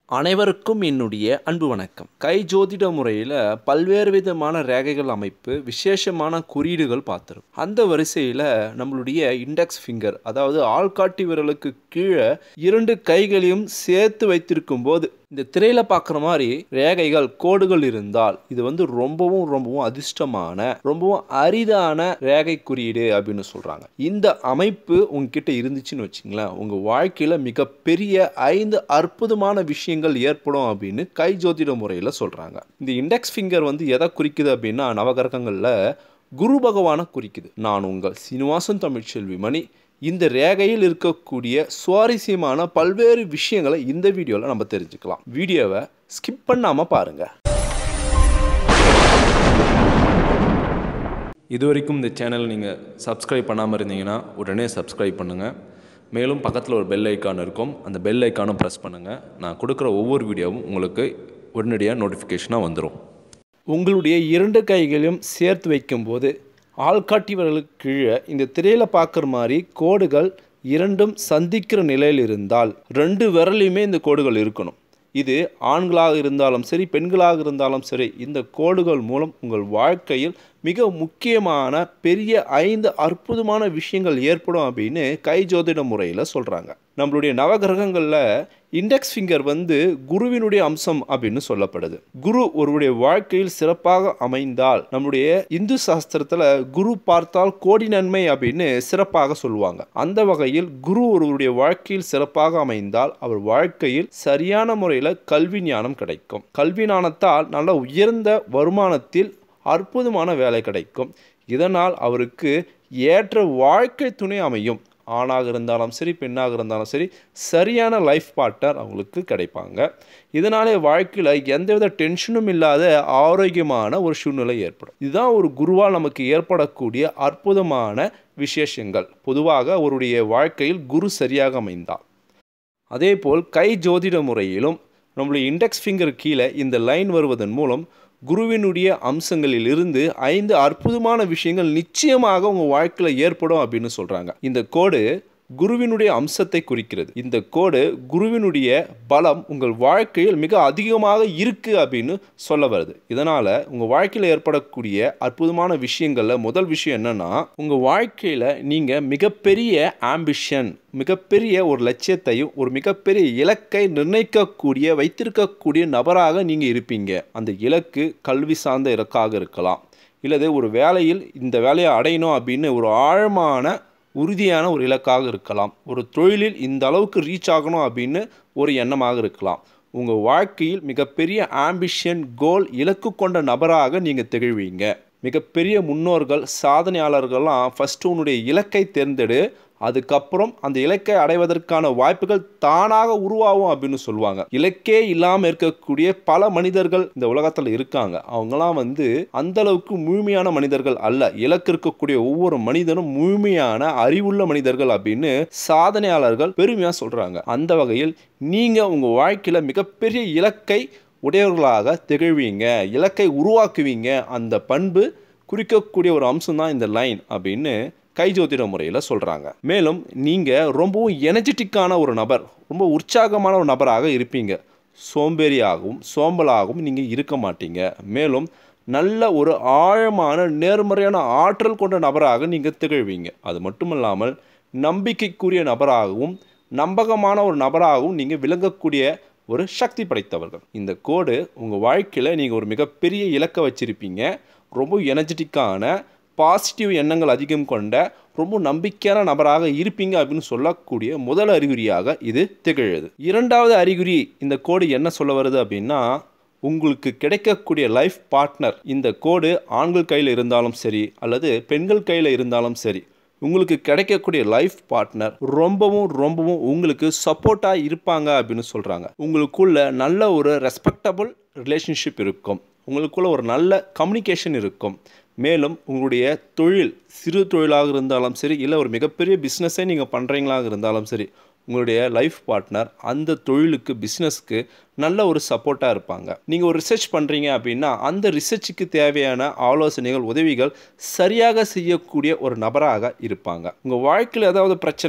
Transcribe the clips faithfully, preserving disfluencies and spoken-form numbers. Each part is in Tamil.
அனைவருக்கும் என்னுடைய அன்பு வணக்கம். கை ஜோதிட முறையில் பல்வேறு விதமான ரேகைகள் அமைப்பு, விசேஷமான குறியீடுகள் பார்த்துரும். அந்த வரிசையில் நம்மளுடைய இண்டெக்ஸ் ஃபிங்கர், அதாவது ஆள்காட்டி விரலுக்கு கீழே இரண்டு கைகளையும் சேர்த்து வைத்திருக்கும் போது இந்த திரையில் பார்க்குற மாதிரி ரேகைகள், கோடுகள் இருந்தால் இது வந்து ரொம்பவும் ரொம்பவும் அதிர்ஷ்டமான, ரொம்பவும் அரிதான ரேகை குறியீடு அப்படின்னு சொல்கிறாங்க. இந்த அமைப்பு உங்ககிட்ட இருந்துச்சுன்னு வச்சிங்களேன், உங்கள் வாழ்க்கையில் மிகப்பெரிய ஐந்து அற்புதமான விஷயங்கள் ஏற்படும் அப்படின்னு கை ஜோதிட முறையில் சொல்கிறாங்க. இந்த இண்டெக்ஸ் ஃபிங்கர் வந்து எதை குறிக்குது அப்படின்னா, நவகிரகங்களில் குரு பகவானை குறிக்குது. நான் உங்கள் சீனிவாசன் தமிழ்ச்செல்வி மணி. இந்த ரேகையில் இருக்கக்கூடிய சுவாரஸ்யமான பல்வேறு விஷயங்களை இந்த வீடியோவில் நம்ம தெரிஞ்சுக்கலாம். வீடியோவை ஸ்கிப் பண்ணாமல் பாருங்கள். இதுவரைக்கும் இந்த சேனல் நீங்கள் சப்ஸ்கிரைப் பண்ணாமல் இருந்தீங்கன்னா உடனே சப்ஸ்கிரைப் பண்ணுங்கள். மேலும் பக்கத்தில் ஒரு பெல் ஐக்கான் இருக்கும், அந்த பெல் ஐக்கானும் ப்ரெஸ் பண்ணுங்கள். நான் கொடுக்குற ஒவ்வொரு வீடியோவும் உங்களுக்கு உடனடியாக நோட்டிஃபிகேஷனாக வந்துடும். உங்களுடைய இரண்டு கைகளையும் சேர்த்து வைக்கும்போது ஆள்காட்டி விரலுக்கு கீழே இந்த திரையில் பார்க்குற மாதிரி கோடுகள் இரண்டும் சந்திக்கிற நிலையில் இருந்தால் ரெண்டு விரலையுமே இந்த கோடுகள் இருக்கணும். இது ஆண்களாக இருந்தாலும் சரி, பெண்களாக இருந்தாலும் சரி, இந்த கோடுகள் மூலம் உங்கள் வாழ்க்கையில் மிக முக்கியமான பெரிய ஐந்து அற்புதமான விஷயங்கள் ஏற்படும் அப்படின்னு கை ஜோதிட முறையில் சொல்கிறாங்க. நம்மளுடைய நவகிரகங்களில் இண்டெக்ஸ் ஃபிங்கர் வந்து குருவினுடைய அம்சம் அப்படின்னு சொல்லப்படுது. குரு ஒருவருடைய வாழ்க்கையில் சிறப்பாக அமைந்தால், நம்முடைய இந்து சாஸ்திரத்தில் குரு பார்த்தால் கோடி நன்மை அப்படின்னு சிறப்பாக சொல்லுவாங்க. அந்த வகையில் குரு ஒருவருடைய வாழ்க்கையில் சிறப்பாக அமைந்தால் அவர் வாழ்க்கையில் சரியான முறையில் கல்வி ஞானம் கிடைக்கும். கல்வி ஞானத்தால் நல்ல உயர்ந்த வருமானத்தில் அற்புதமான வேலை கிடைக்கும். இதனால் அவருக்கு ஏற்ற வாழ்க்கை துணை அமையும். ஆணாக இருந்தாலும் சரி, பெண்ணாக இருந்தாலும் சரி, சரியான லைஃப் பார்ட்னர் அவங்களுக்கு கிடைப்பாங்க. இதனாலே வாழ்க்கையில் எந்தவித டென்ஷனும் இல்லாத ஆரோக்கியமான ஒரு சூழ்நிலை ஏற்படும். இதுதான் ஒரு குருவால் நமக்கு ஏற்படக்கூடிய அற்புதமான விசேஷங்கள். பொதுவாக அவருடைய வாழ்க்கையில் குரு சரியாக அமைந்தால். அதே போல் கை ஜோதிட முறையிலும் நம்மளுடைய இண்டெக்ஸ் ஃபிங்கர் கீழே இந்த லைன் வருவதன் மூலம் குருவினுடைய அம்சங்களில் இருந்து ஐந்து அற்புதமான விஷயங்கள் நிச்சயமாக உங்கள் வாழ்க்கையில் ஏற்படும் அப்படின்னு சொல்கிறாங்க. இந்த கோடு குருவினுடைய அம்சத்தை குறிக்கிறது. இந்த கோடு குருவினுடைய பலம் உங்கள் வாழ்க்கையில் மிக அதிகமாக இருக்குது அப்படின்னு சொல்ல வருது. இதனால் உங்கள் வாழ்க்கையில் ஏற்படக்கூடிய அற்புதமான விஷயங்களில் முதல் விஷயம் என்னென்னா, உங்கள் வாழ்க்கையில் நீங்கள் மிகப்பெரிய ஆம்பிஷன், மிகப்பெரிய ஒரு லட்சியத்தையும் ஒரு மிகப்பெரிய இலக்கை நிர்ணயிக்கக்கூடிய வைத்திருக்கக்கூடிய நபராக நீங்கள் இருப்பீங்க. அந்த இலக்கு கல்வி சார்ந்த இலக்காக இருக்கலாம், இல்லது ஒரு வேலையில் இந்த வேலையை அடையணும் அப்படின்னு ஒரு ஆழமான உறுதியான ஒரு இலக்காக இருக்கலாம், ஒரு தொழிலில் இந்த அளவுக்கு ரீச் ஆகணும் அப்படின்னு ஒரு எண்ணமாக இருக்கலாம். உங்கள் வாழ்க்கையில் மிகப்பெரிய ஆம்பிஷன், கோல், இலக்கு கொண்ட நபராக நீங்கள் திகழ்வீங்க. மிகப்பெரிய முன்னோர்கள், சாதனையாளர்கள்லாம் ஃபஸ்ட்டு உன்னுடைய இலக்கை தேர்ந்தெடு, அதுக்கப்புறம் அந்த இலக்கை அடைவதற்கான வாய்ப்புகள் தானாக உருவாகும் அப்படின்னு சொல்லுவாங்க. இலக்கே இல்லாமல் இருக்கக்கூடிய பல மனிதர்கள் இந்த உலகத்தில் இருக்காங்க. அவங்களாம் வந்து அந்த அளவுக்கு முழுமையான மனிதர்கள் அல்ல. இலக்கு இருக்கக்கூடிய ஒவ்வொரு மனிதனும் முழுமையான அறிவுள்ள மனிதர்கள் அப்படின்னு சாதனையாளர்கள் பெருமையாக சொல்கிறாங்க. அந்த வகையில் நீங்கள் உங்கள் வாழ்க்கையில் மிகப்பெரிய இலக்கை உடையவர்களாக திகழ்வீங்க, இலக்கை உருவாக்குவீங்க. அந்த பண்பு குறிக்கக்கூடிய ஒரு அம்சம் தான் இந்த லைன் அப்படின்னு கை ஜோதிட முறையில் சொல்கிறாங்க. மேலும் நீங்கள் ரொம்பவும் எனர்ஜெட்டிக்கான ஒரு நபர், ரொம்ப உற்சாகமான ஒரு நபராக இருப்பீங்க. சோம்பேறியாகவும் சோம்பலாகவும் நீங்கள் இருக்க மாட்டீங்க. மேலும் நல்ல ஒரு ஆழமான நேர்மறையான ஆற்றல் கொண்ட நபராக நீங்கள் திகழ்வீங்க. அது மட்டுமல்லாமல் நம்பிக்கைக்குரிய நபராகவும் நம்பகமான ஒரு நபராகவும் நீங்கள் விளங்கக்கூடிய ஒரு சக்தி படைத்தவர்கள். இந்த கோடு உங்கள் வாழ்க்கையில் நீங்கள் ஒரு மிகப்பெரிய இலக்கை வச்சுருப்பீங்க. ரொம்ப எனர்ஜெட்டிக்கான, பாசிட்டிவ் எண்ணங்கள் அதிகம் கொண்ட, ரொம்ப நம்பிக்கையான நபராக இருப்பீங்க அப்படின்னு சொல்லக்கூடிய முதல் அறிகுறியாக இது திகழுது. இரண்டாவது அறிகுறி இந்த கோடு என்ன சொல்ல வருது அப்படின்னா, உங்களுக்கு கிடைக்கக்கூடிய லைஃப் பார்ட்னர். இந்த கோடு ஆண்கள் கையில் இருந்தாலும் சரி, அல்லது பெண்கள் கையில் இருந்தாலும் சரி, உங்களுக்கு கிடைக்கக்கூடிய லைஃப் பார்ட்னர் ரொம்பவும் ரொம்பவும் உங்களுக்கு சப்போர்ட்டாக இருப்பாங்க அப்படின்னு சொல்கிறாங்க. உங்களுக்குள்ள நல்ல ஒரு ரெஸ்பெக்டபுள் ரிலேஷன்ஷிப் இருக்கும், உங்களுக்குள்ள ஒரு நல்ல கம்யூனிகேஷன் இருக்கும். மேலும் உங்களுடைய தொழில் சிறு தொழிலாக இருந்தாலும் சரி, இல்லை ஒரு மிகப்பெரிய பிஸ்னஸே நீங்கள் பண்ணுறீங்களாக இருந்தாலும் சரி, உங்களுடைய லைஃப் பார்ட்னர் அந்த தொழிலுக்கு, பிஸ்னஸ்க்கு நல்ல ஒரு சப்போர்ட்டாக இருப்பாங்க. நீங்கள் ஒரு ரிசர்ச் பண்ணுறீங்க அப்படின்னா அந்த ரிசர்ச்சுக்கு தேவையான ஆலோசனைகள், உதவிகள் சரியாக செய்யக்கூடிய ஒரு நபராக இருப்பாங்க. உங்கள் வாழ்க்கையில் ஏதாவது பிரச்சனை,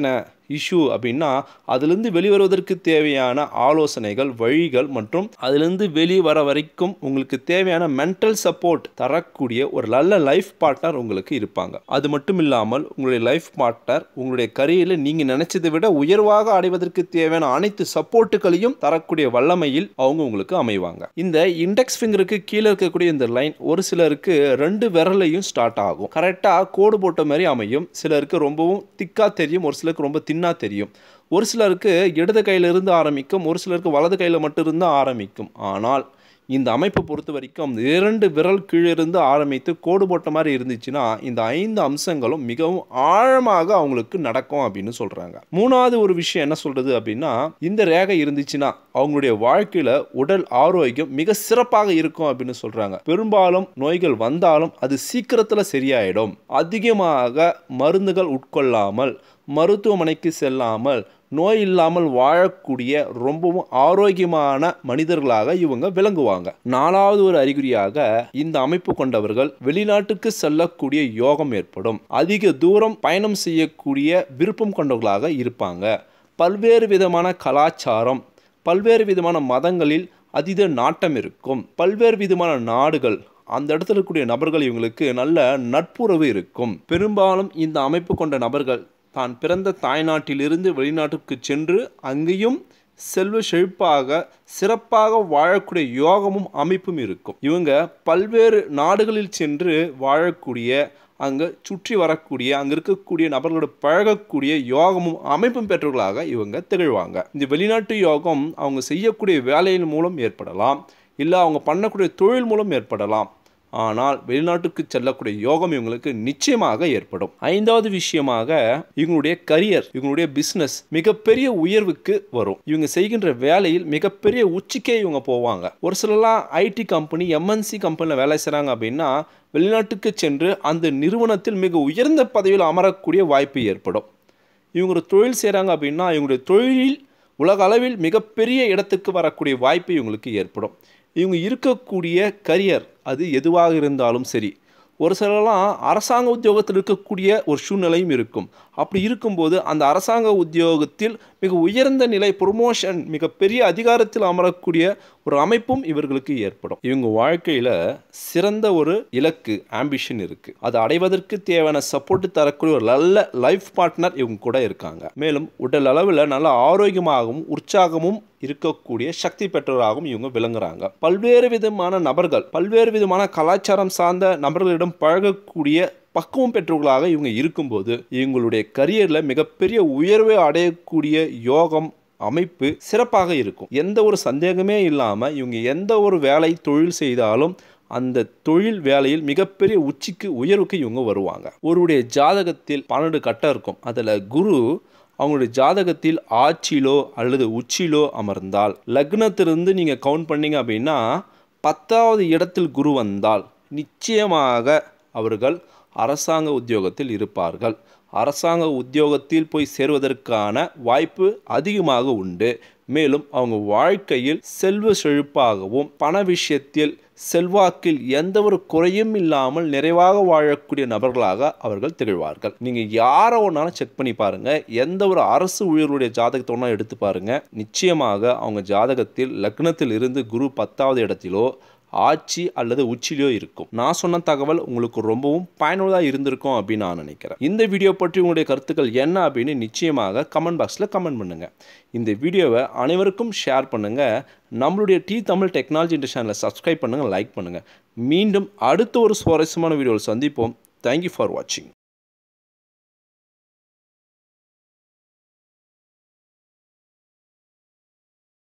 இஷ்யூ அப்படின்னா அதிலிருந்து வெளிவருவதற்கு தேவையான ஆலோசனைகள், வழிகள் மற்றும் அதிலிருந்து வெளியே வர வரைக்கும் உங்களுக்கு தேவையான மென்டல் சப்போர்ட் தரக்கூடிய ஒரு நல்ல லைஃப் பார்ட்னர் உங்களுக்கு இருப்பாங்க. அது மட்டும் இல்லாமல் உங்களுடைய லைஃப் பார்ட்னர் உங்களுடைய கரியரில் நீங்கள் நினைச்சதை விட உயர்வாக அடைவதற்கு தேவையான அனைத்து சப்போர்ட்டுகளையும் தரக்கூடிய வல்லமையில் அவங்க உங்களுக்கு அமைவாங்க. இந்த இண்டெக்ஸ் ஃபிங்கருக்கு கீழே இருக்கக்கூடிய இந்த லைன் ஒரு சிலருக்கு ரெண்டு விரலையும் ஸ்டார்ட் ஆகும். கரெக்டாக கோடு போட்ட மாதிரி அமையும். சிலருக்கு ரொம்பவும் திக்கா தெரியும், ஒரு சிலருக்கு ரொம்ப தின்னா தெரியும். ஒரு சிலருக்கு இடது கையிலிருந்து ஆரம்பிக்கும், ஒரு சிலருக்கு வலது கையில் மட்டும் ஆரம்பிக்கும். ஆனால் இந்த அமைப்பை பொறுத்த வரைக்கும் இரண்டு விரல் கீழிருந்து ஆரம்பித்து கோடு போட்ட மாதிரி இருந்துச்சுன்னா இந்த ஐந்து அம்சங்களும் மிகவும் ஆழமாக அவங்களுக்கு நடக்கும் அப்படின்னு சொல்றாங்க. மூணாவது ஒரு விஷயம் என்ன சொல்றது அப்படின்னா, இந்த ரேகை இருந்துச்சுன்னா அவங்களுடைய வாழ்க்கையில உடல் ஆரோக்கியம் மிக சிறப்பாக இருக்கும் அப்படின்னு சொல்றாங்க. பெரும்பாலும் நோய்கள் வந்தாலும் அது சீக்கிரத்துல சரியாயிடும். அதிகமாக மருந்துகள் உட்கொள்ளாமல், மருத்துவமனைக்கு செல்லாமல், நோய் இல்லாமல் வாழக்கூடிய ரொம்பவும் ஆரோக்கியமான மனிதர்களாக இவங்க விளங்குவாங்க. நாலாவது ஒரு அறிகுறியாக இந்த அமைப்பு கொண்டவர்கள் வெளிநாட்டுக்கு செல்லக்கூடிய யோகம் ஏற்படும். அதிக தூரம் பயணம் செய்யக்கூடிய விருப்பம் கொண்டவர்களாக இருப்பாங்க. பல்வேறு விதமான கலாச்சாரம், பல்வேறு விதமான மதங்களில் அதீத நாட்டம் இருக்கும். பல்வேறு விதமான நாடுகள், அந்த இடத்துல இருக்கக்கூடிய நபர்கள் இவங்களுக்கு நல்ல நட்புறவு இருக்கும். பெரும்பாலும் இந்த அமைப்பு கொண்ட நபர்கள் தான் பிறந்த தாய்நாட்டிலிருந்து வெளிநாட்டுக்கு சென்று அங்கேயும் செல்வ செழிப்பாக சிறப்பாக வாழக்கூடிய யோகமும் அமைப்பும் இருக்கும். இவங்க பல்வேறு நாடுகளில் சென்று வாழக்கூடிய, அங்கே சுற்றி வரக்கூடிய, அங்கே இருக்கக்கூடிய நபர்களோட பழகக்கூடிய யோகமும் அமைப்பும் பெற்றவர்களாக இவங்க திகழ்வாங்க. இந்த வெளிநாட்டு யோகம் அவங்க செய்யக்கூடிய வேலையின் மூலம் ஏற்படலாம், இல்லை அவங்க பண்ணக்கூடிய தொழில் மூலம் ஏற்படலாம். ஆனால் வெளிநாட்டுக்கு செல்லக்கூடிய யோகம் இவங்களுக்கு நிச்சயமாக ஏற்படும். ஐந்தாவது விஷயமாக இவங்களுடைய கரியர், இவங்களுடைய பிஸ்னஸ் மிகப்பெரிய உயர்வுக்கு வரும். இவங்க செய்கின்ற வேலையில் மிகப்பெரிய உச்சிக்கே இவங்க போவாங்க. ஒரு சிலர்லாம் ஐடி கம்பெனி, எம்என்சி கம்பெனியில் வேலை செய்கிறாங்க அப்படின்னா வெளிநாட்டுக்கு சென்று அந்த நிறுவனத்தில் மிக உயர்ந்த பதவியில் அமரக்கூடிய வாய்ப்பு ஏற்படும். இவங்க ஒரு தொழில் செய்கிறாங்க அப்படின்னா இவங்களுடைய தொழிலில் உலக அளவில் மிகப்பெரிய இடத்துக்கு வரக்கூடிய வாய்ப்பு இவங்களுக்கு ஏற்படும். இவங்க இருக்கக்கூடிய கரியர் அது எதுவாக இருந்தாலும் சரி, ஒரு சிலர்லாம் அரசாங்க உத்தியோகத்தில் இருக்கக்கூடிய ஒரு சூழ்நிலையும் இருக்கும். அப்படி இருக்கும்போது அந்த அரசாங்க உத்தியோகத்தில் மிக உயர்ந்த நிலை, ப்ரொமோஷன், மிகப்பெரிய அதிகாரத்தில் அமரக்கூடிய ஒரு அமைப்பும் இவர்களுக்கு ஏற்படும். இவங்க வாழ்க்கையில் சிறந்த ஒரு இலக்கு, ஆம்பிஷன் இருக்கு. அதை அடைவதற்கு தேவையான சப்போர்ட் தரக்கூடிய ஒரு நல்ல லைஃப் பார்ட்னர் இவங்க கூட இருக்காங்க. மேலும் உடல் அளவில் நல்ல ஆரோக்கியமாகவும் உற்சாகமும் இருக்கக்கூடிய சக்தி பெற்றவராகவும் இவங்க விளங்குறாங்க. பல்வேறு விதமான நபர்கள், பல்வேறு விதமான கலாச்சாரம் சார்ந்த நபர்களிடம் பழகக்கூடிய பக்குவம் பெற்றவர்களாக இவங்க இருக்கும்போது இவங்களுடைய கரியரில் மிகப்பெரிய உயர்வை அடையக்கூடிய யோகம் அமைப்பு சிறப்பாக இருக்கும். எந்த ஒரு சந்தேகமே இல்லாமல் இவங்க எந்த ஒரு வேலை தொழில் செய்தாலும் அந்த தொழில் வேலையில் மிகப்பெரிய உச்சிக்கு உயர்வுக்கு இவங்க வருவாங்க. ஒருவருடைய ஜாதகத்தில் பன்னெண்டு கட்டம் இருக்கும். அதில் குரு அவங்களுடைய ஜாதகத்தில் ஆட்சியிலோ அல்லது உச்சியிலோ அமர்ந்தால், லக்னத்திலிருந்து நீங்கள் கவுண்ட் பண்ணீங்க அப்படின்னா பத்தாவது இடத்தில் குரு வந்தால் நிச்சயமாக அவர்கள் அரசாங்க உத்தியோகத்தில் இருப்பார்கள். அரசாங்க உத்தியோகத்தில் போய் சேருவதற்கான வாய்ப்பு அதிகமாக உண்டு. மேலும் அவங்க வாழ்க்கையில் செல்வ செழிப்பாகவும் பண விஷயத்தில் செல்வாக்கில் எந்த ஒரு குறையும் இல்லாமல் நிறைவாக வாழக்கூடிய நபர்களாக அவர்கள் திகழ்வார்கள். நீங்கள் யாரை ஒன்றாலும் செக் பண்ணி பாருங்கள், எந்த ஒரு அரசு ஊழியர்களுடைய ஜாதகத்தை ஒன்றா எடுத்து பாருங்கள், நிச்சயமாக அவங்க ஜாதகத்தில் லக்னத்தில் இருந்து குரு பத்தாவது இடத்திலோ ஆட்சி அல்லது உச்சிலையோ இருக்கும். நான் சொன்ன தகவல் உங்களுக்கு ரொம்பவும் பயனுள்ளதாக இருந்திருக்கும் அப்படின்னு நான் நினைக்கிறேன். இந்த வீடியோ பற்றி உங்களுடைய கருத்துக்கள் என்ன அப்படின்னு நிச்சயமாக கமெண்ட் பாக்ஸில் கமெண்ட் பண்ணுங்கள். இந்த வீடியோவை அனைவருக்கும் ஷேர் பண்ணுங்கள். நம்மளுடைய டி தமிழ் டெக்னாலஜி இந்த சேனலை சப்ஸ்கிரைப் பண்ணுங்கள், லைக் பண்ணுங்கள். மீண்டும் அடுத்த ஒரு சுவாரஸ்யமான வீடியோவில் சந்திப்போம். தேங்க்யூ ஃபார் வாட்சிங்.